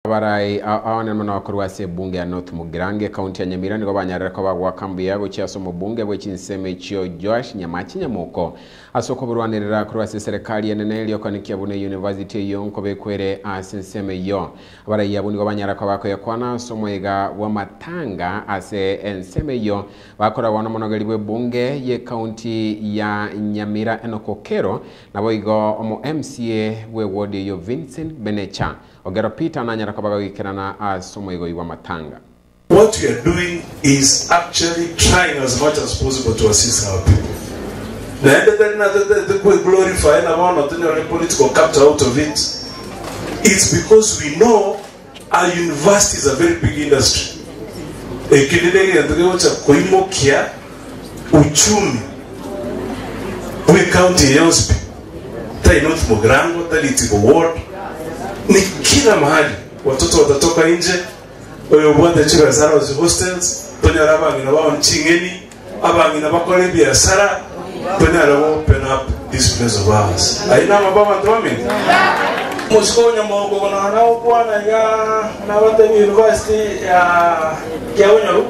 Barai aone mano kurwase bunge ya North Mugirange kaunti ya Nyamira niko banyarira ko bagwa kambi yabo cyaso mu bunge bwe kinseme cyo Josh Nyamoko asoko burwanirira kurwase serikali yenene iliyo kwa Kiabonyoru University yonko bekwere asinseme yo barai yabo niko banyarira ko bakoye kwana somoiga wa matanga ase enseme yo bakora wana monogari bwe bunge ye kaunti ya Nyamira enokokero nabo igo omo MCA we ward yo Vincent Benecha ogero Peter nanyara What we are doing is actually trying as much as possible to assist our people. The glorify not political capture out of it. It's because we know our university is a very big industry. Uchumi we county Yonspi tai North Mugirango tai Ward ni kila mahali watoto watatoka nje oyobwanda chiba zara wa hostels tonyara abangina bawo nchingeni abangina bakore biashara tonyara open up this place of ours aina mababa ndome muskonya mogo na nao kwana ya na wata university ya Kiabonyoru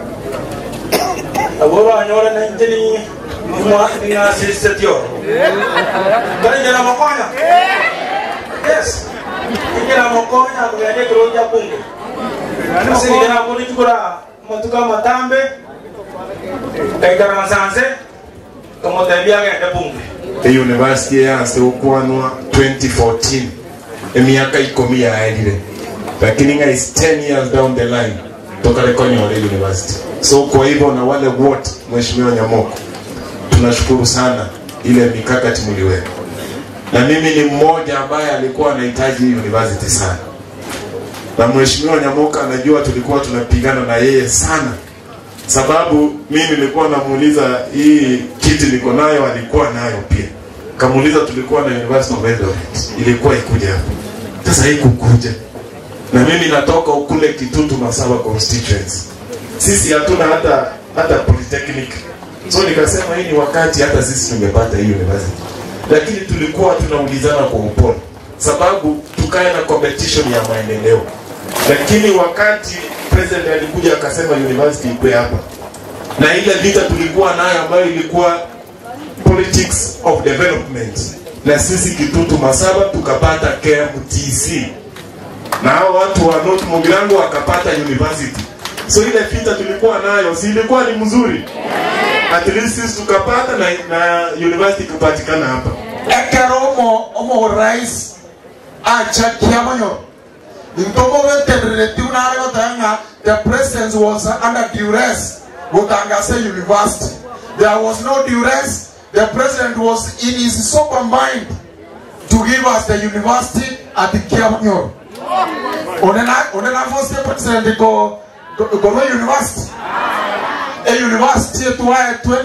abo anyora na njeni mwa dinga sisetyo bari jana makonya yes ingera mokonya kugende kuroja bunge nasi ngera kuni tukura matuka matambe kaigara masanze kama tabia ngende bunge the university yanse ukwanwa 2014 emiaka 10 yaelire lakini nga is 10 years down the line toka Konyole University. So kwa hivyo na wale wote mheshimiwa Nyamoko tunashukuru sana ile mikakati mliweka. Na mimi ni mmoja ambaye alikuwa anahitaji university sana. Na mheshimiwa Nyamoko anajua tulikuwa tunapigana na yeye sana. Sababu mimi nilikuwa namuuliza hii kiti niko nayo alikuwa nayo pia. Kamuuliza tulikuwa na University of Eldoret. Ilikuwa ikuja hapo. Sasa hii kukuja. Na mimi natoka ukule Kitutu Masaba constituency. Sisi hatuna hata polytechnic. So nikasema hii ni wakati hata sisi tungepata hii university. Lakini tulikuwa tunaulizana kwa upole sababu tukae na competition ya maendeleo. Lakini wakati president alikuja akasema university iko hapa na ile vita tulikuwa nayo ambayo ilikuwa politics of development, na sisi Kitutu Masaba tukapata KMTC na hao watu wa North Mugirango wakapata university. So ile vita tulikuwa nayo si ilikuwa ni mzuri? At least sisi tukapata na university kupatikana hapa. Ekeromo omo rais acha Kiabonyoru. Ntomo weterere tunare otanga the president was under duress Butangase University. There was no duress. The president was in his sober mind to give us the university at the Kiabonyoru. Onena first president go university. A university to